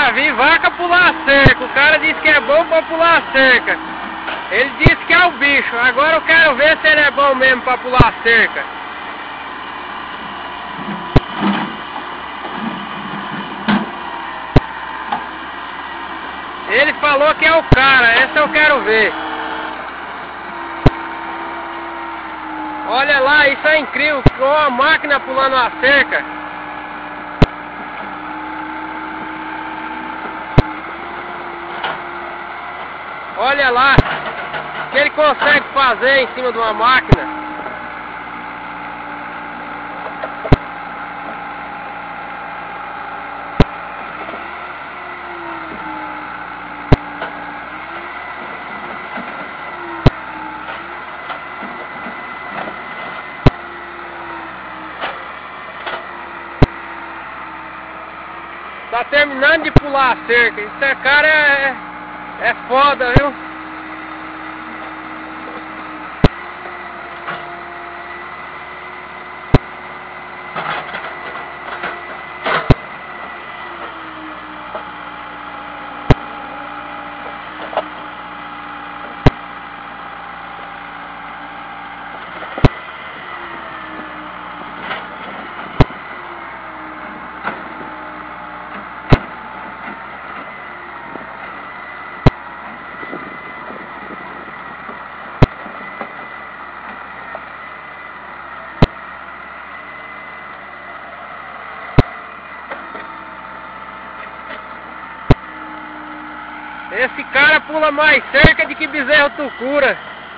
já vi vaca pular a cerca. O cara disse que é bom pra pular a cerca. Ele disse que é o bicho. Agora eu quero ver se ele é bom mesmo pra pular a cerca. Ele falou que é o cara. Essa eu quero ver. Olha lá, isso é incrível. Com a máquina pulando a cerca. Olha lá o que ele consegue fazer em cima de uma máquina. Tá terminando de pular a cerca. Esse cara é foda, viu? Esse cara pula mais cerca do que bezerro tucura.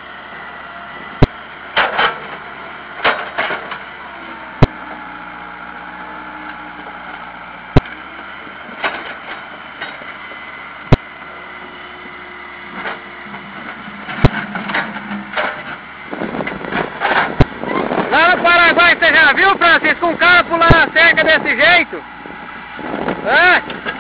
Lá no Paraguai você já viu, Francisco, um cara pulando a cerca desse jeito? É?